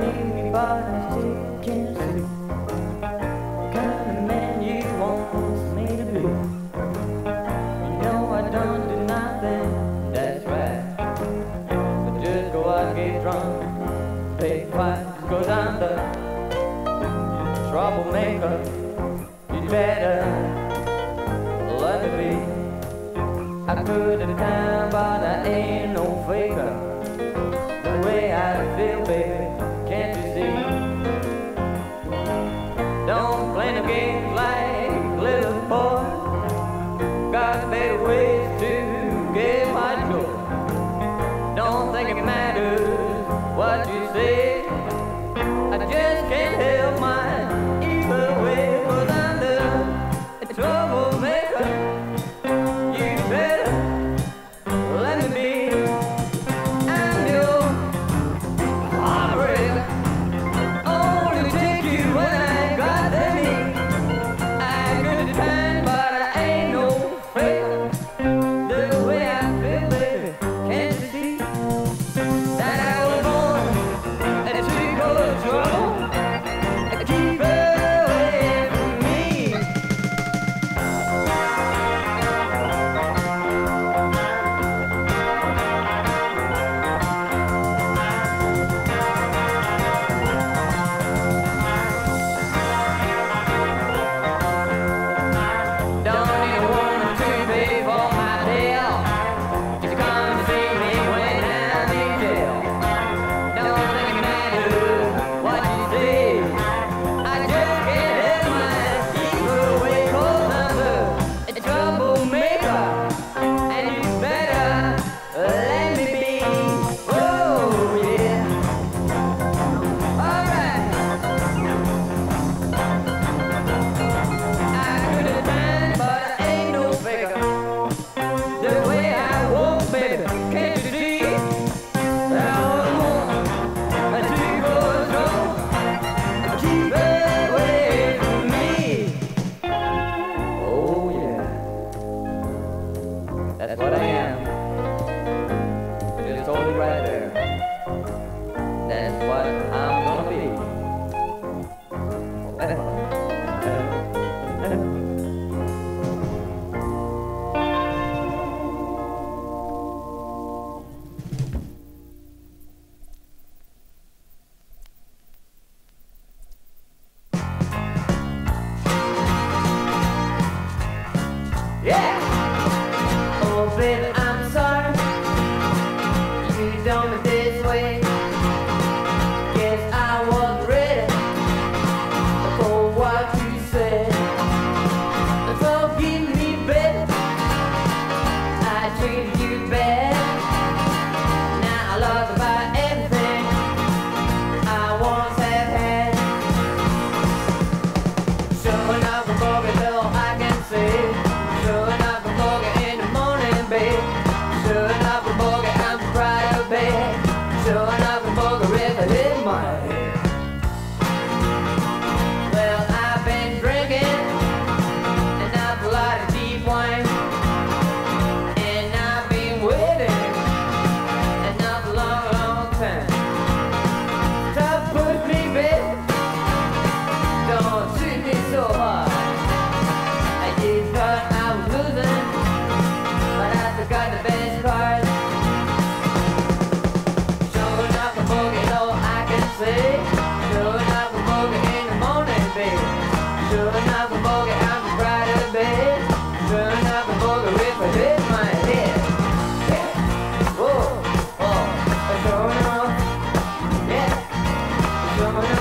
need me, but I still can't see the kind of man you want me to be. You know I don't do nothing, that's right, but just go out, get drunk, take a fight, just go down the troublemaker. You better let me be. I could have time, but I ain't no faker. The way I feel, baby, can't you see? Don't play no games like little boy. Got better ways to get my joy. Don't think it matters what you say. I just can't help mine either way. 'Cause I'm the troublemaker. You better let me be. I'm your heartbreaker. Only take you when I ain't got the need. I could depend, but I ain't no faker. The way I feel, baby, can't you see that I was born and to go to trouble? Keep away from me. Don't need a woman to pay for my bill. If you come to see me when I'm in jail, don't think it matters what you say. I just can't help mine either way. 'Cause I'm the troublemaker, and you better let me be. Oh yeah, alright. I could have done, but I ain't no faker. The way I walk, baby, can't you see? I was born to go strong. Keep away from me. Oh yeah, that's what I am. Just hold it right there. That's what I'm gonna be. Yeah! Oh baby, I'm sorry you done me this way. Guess I was ready for what you said. Forgive me, baby, I treated you bad. Now I lost about everything I once have had. Sure enough, I'm broken, though I can say. Sure enough, I'm broken in the morning, babe. Sure enough, I'm broken, I'm proud of bed. Sure enough, I'm broken, if I hit my head. Well, I've been drinking enough a lot of cheap wine, and I've been waiting enough a long, long time. So push me, babe, don't treat me so hard. I just thought I was losing, but I forgot the best part. Sure enough, I'm broken, all I can say. Sure enough, I'm broken in the morning, babe. Sure enough, I'm broken, I'm proud of bed. Sure enough, I'm broken if I hit my head. Yeah. Whoa, oh, sure enough, yeah. Sure enough.